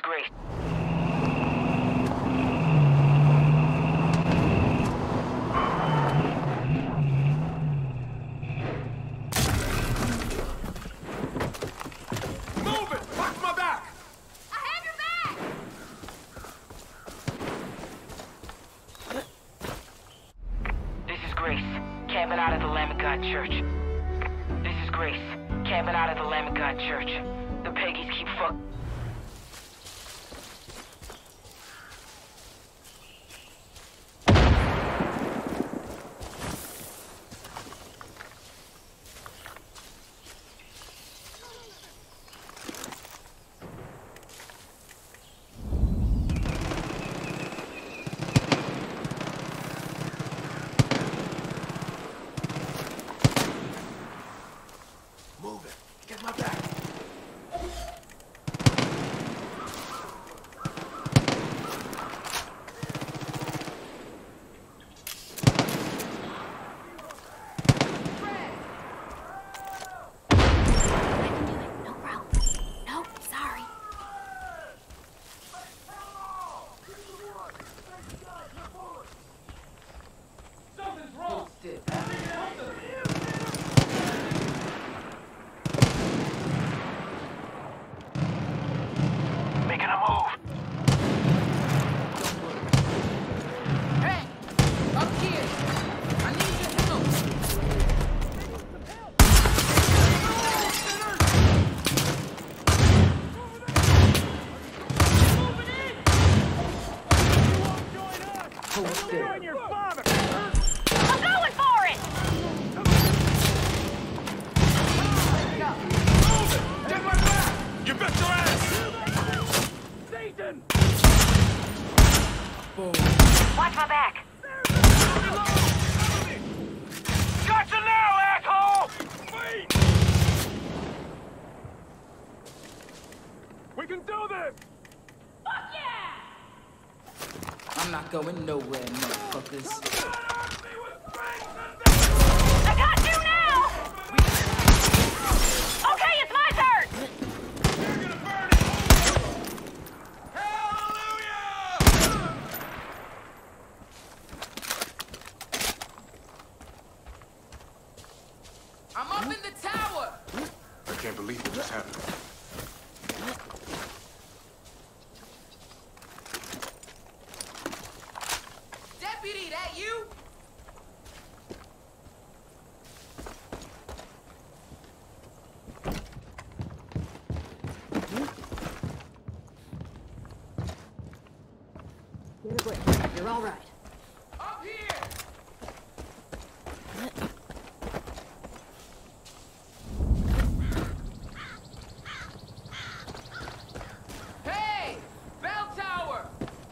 Grace. Move it! Watch my back! I have your back! This is Grace, camping out at the Lamb of God Church. This is Grace, camping out at the Lamb of God Church. The Peggies keep fuck. Move it! Get my back! No problem. Nope, sorry. Something's wrong! Making a move. Hey! Up here! I need your help! Hold still. I'm going for it! Get my back! You bet your ass! Satan! Boom. Watch my back. Gotcha now, asshole! Wait! We can do this! Fuck yeah! I'm not going nowhere, motherfuckers. I got you now! Okay, it's my turn! You're gonna burn it! Hallelujah! I'm up in the tower! I can't believe what just happened. Deputy, that you? Get a break. You're all right. Up here! Hey! Bell tower!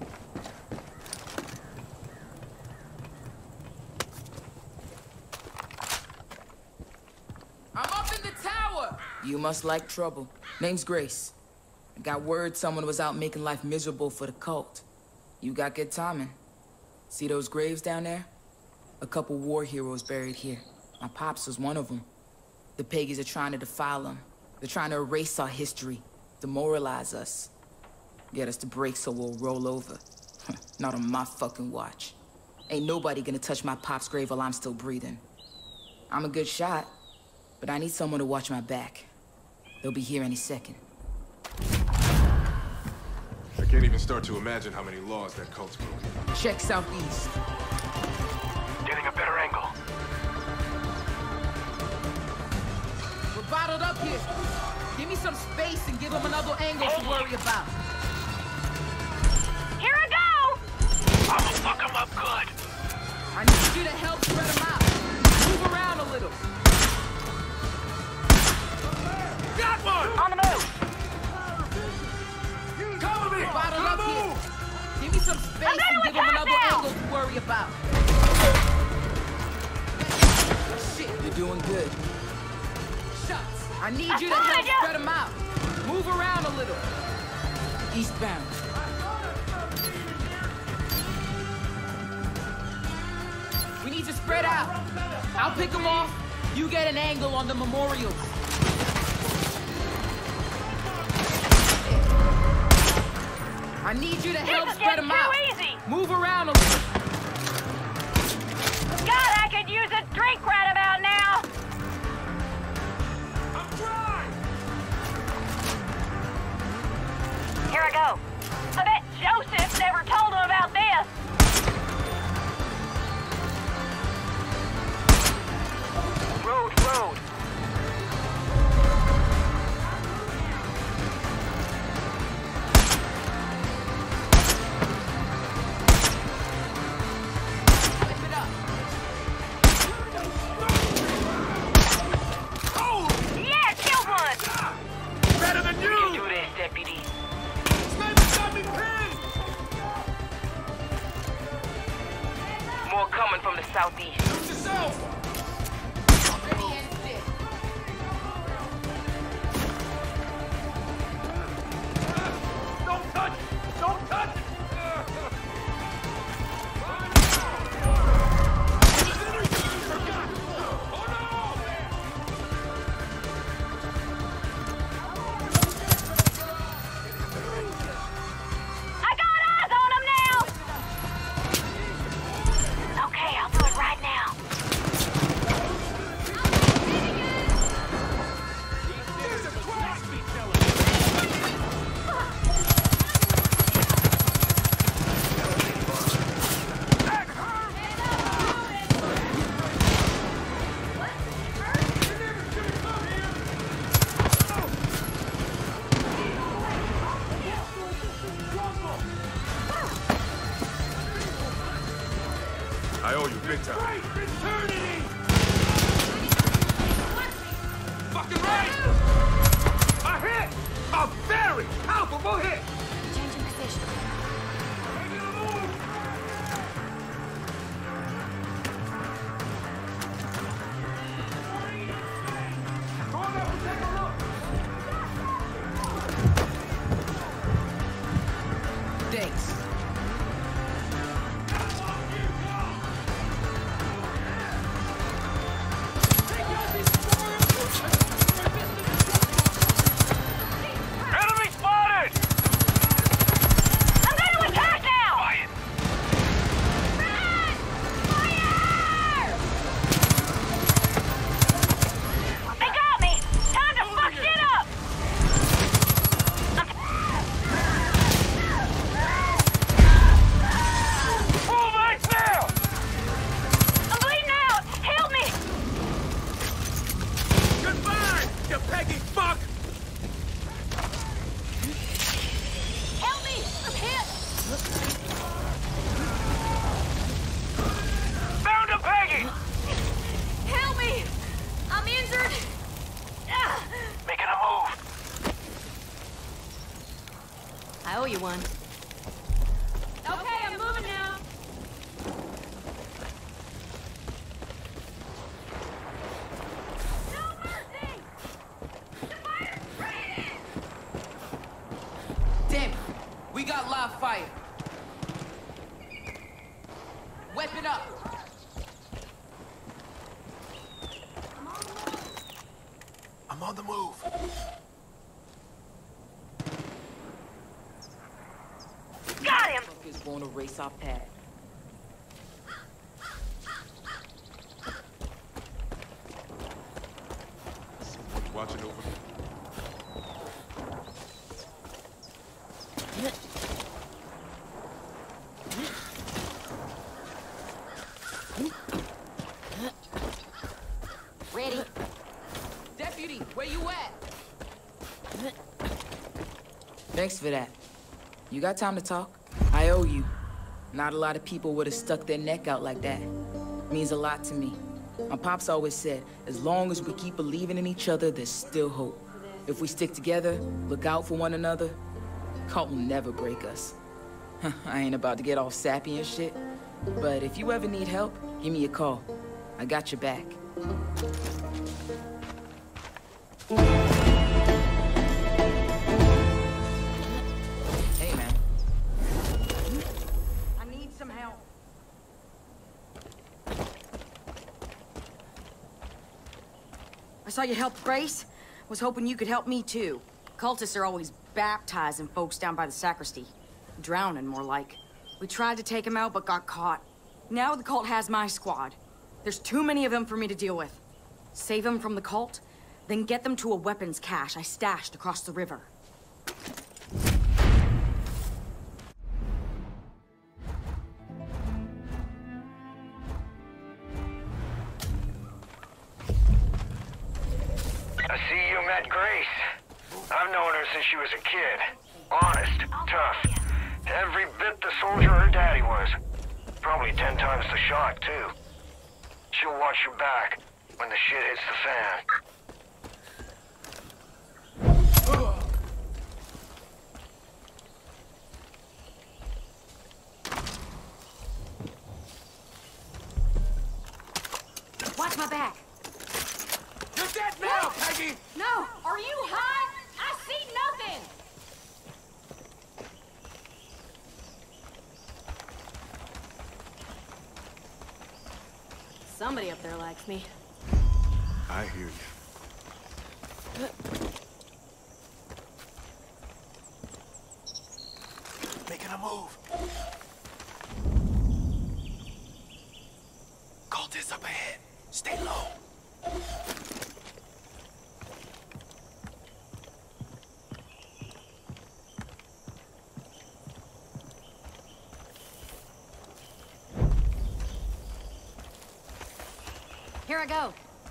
I'm up in the tower! You must like trouble. Name's Grace. I got word someone was out making life miserable for the cult. You got good timing. See those graves down there? A couple war heroes buried here. My pops was one of them. The Peggies are trying to defile them. They're trying to erase our history, demoralize us. Get us to break so we'll roll over. Not on my fucking watch. Ain't nobody gonna touch my pop's grave while I'm still breathing. I'm a good shot, but I need someone to watch my back. They'll be here any second. I can't even start to imagine how many laws that cult's broken. Check southeast. Getting a better angle. We're bottled up here. Give me some space and give them another angle to worry about. Here I go! I'ma fuck him up good. I need you to help spread them out. Move around a little. Got one! On the move. Cover me! Bottled up here. Give me some space I'm ready and with give them another that now. angle to worry about. Shit, you're doing good. Shucks. I need you to told help you. spread them out. Move around a little. Eastbound. We need to spread out. I'll pick them off. You get an angle on the memorials. need you to help This is spread getting them out. too easy. Move around a little. God, I could use a drink right about now. I'm trying! Here I go. I bet Joseph never told him about this. Road. Whip it up. Yeah, killed one. Better than You you! do this, deputy. Sniper's got me pinned! More coming from the southeast. Shoot yourself! Ready and fit. Don't touch! Don't touch! I got eyes on him now. Okay, I'll do it right now. I owe you big time. Right, eternity! Fucking right! A hit! A very palpable hit! Changing position. Ready to move! Go on up and take a look! Thanks. Enemy spotted! I'm going to attack now. Quiet. Run! Fire! They got me. Time to fuck shit up. Move right now! I'm bleeding out. Help me. Goodbye, you peggy fuck! Help me. I'm hit. Found a Peggy! Help me. I'm injured. Making a move. I owe you one. Okay, I'm moving now. No mercy. The fire's raining. Damn it. We got live fire. Weapon up. I'm on the move. Got him. Fuckers want to race our pad. Someone's watching over me. Ready. Deputy, where you at? Thanks for that. You got time to talk? I owe you. Not a lot of people would have stuck their neck out like that. Means a lot to me. My pops always said, as long as we keep believing in each other, there's still hope. If we stick together, look out for one another, cult will never break us. I ain't about to get all sappy and shit, but if you ever need help, give me a call. I got your back. Hey, man. I need some help. I saw you help Grace. Was hoping you could help me too. Cultists are always baptizing folks down by the sacristy. Drowning, more like. We tried to take him out, but got caught. Now the cult has my squad. There's too many of them for me to deal with. Save them from the cult, then get them to a weapons cache I stashed across the river. I see you met Grace. I've known her since she was a kid. Honest, tough. Every bit the soldier her daddy was. Probably 10 times the shot, too. She'll watch your back when the shit hits the fan. Watch my back. You're dead now, Peggy! No! Are you high? I see nothing! Somebody up there likes me. I hear you. Making a move. Cultists up ahead. Stay low. Here I go.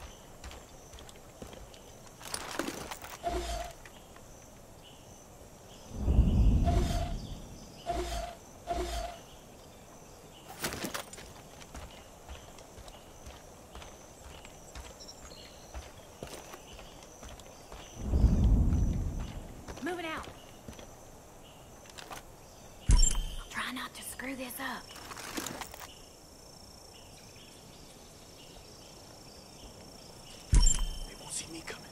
Moving out. I'll try not to screw this up. See me coming.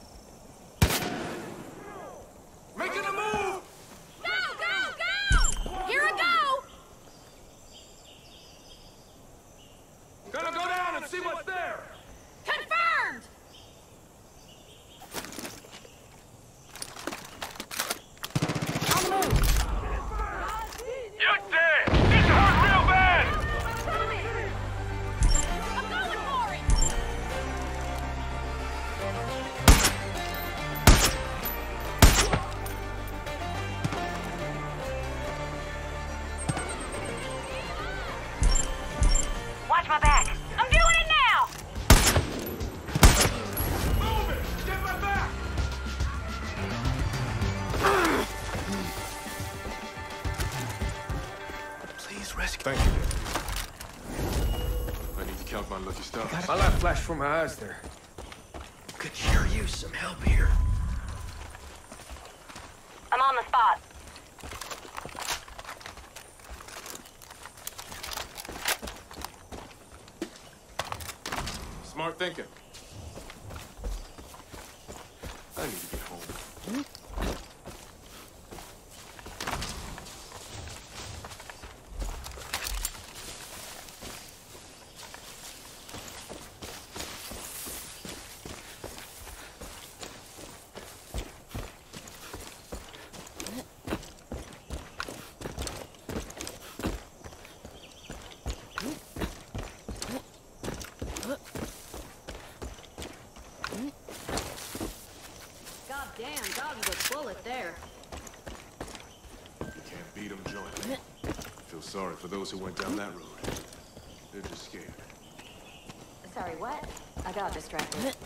Making a move! Go, go, go! Here I go! Gonna go down and see what's there! Confirmed! On the move! You're dead! This hurt real bad! I'm going for it! Watch my back. I'm doing it now! Move it! Get my back! Please rescue. Thank you. I need to count my lucky stars. My light flashed from my eyes there. Could sure use some help here. I'm on the spot. Smart thinking. I need to get home. Goddamn, dog's a bullet there. You can't beat them jointly. Feel sorry for those who went down that road. They're just scared. Sorry, what? I got distracted.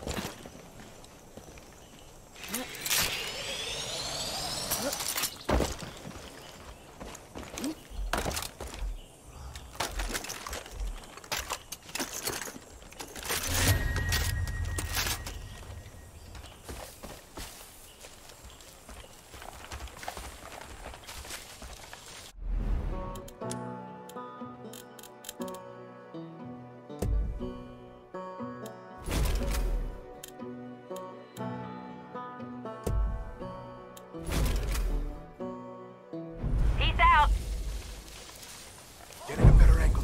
Peace out. Getting a better angle.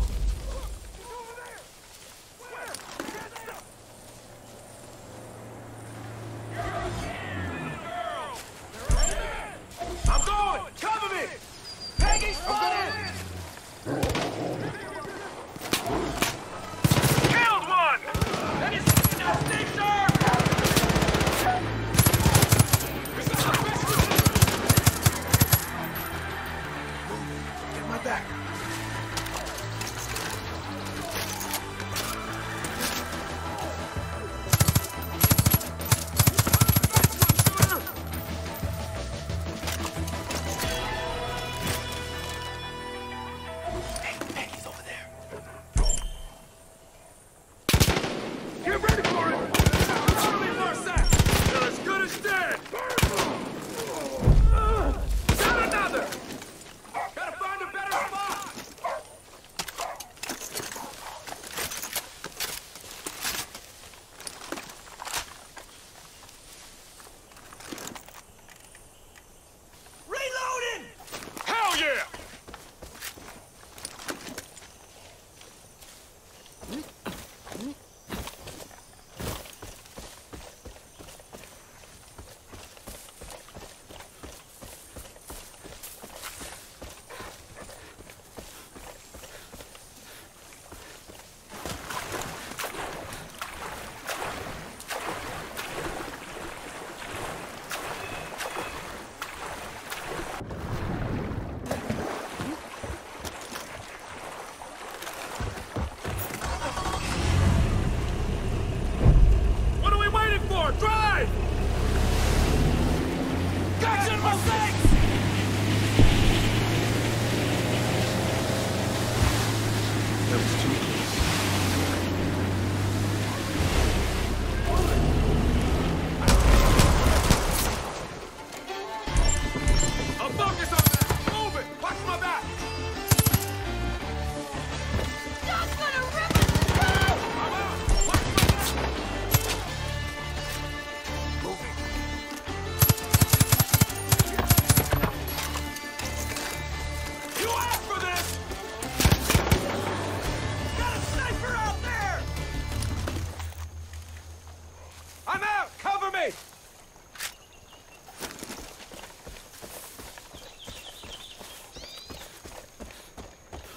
I'm going! Cover me! Peggy,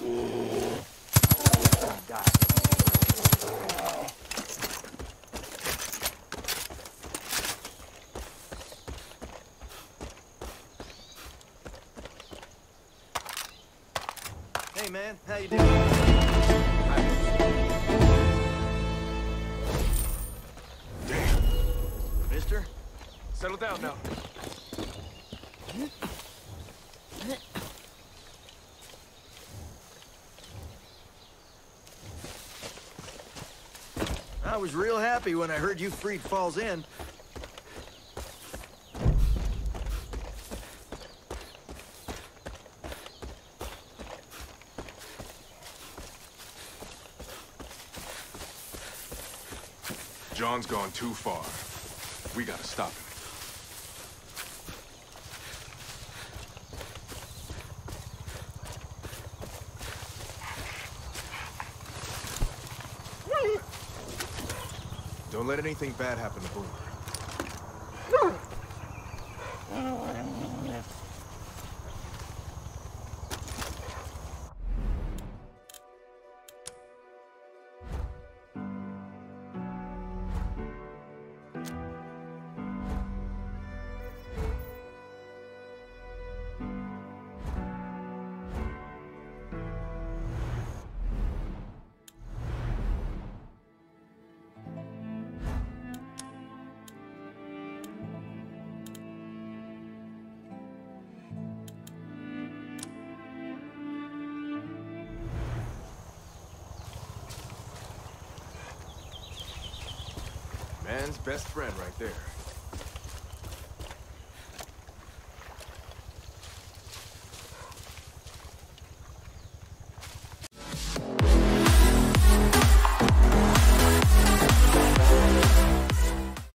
Hey man, how you doing? Damn. Mister? Settle down now. I was real happy when I heard you freed Falls End. John's gone too far. We gotta stop him. Don't let anything bad happen to Boomer. Man's best friend right there.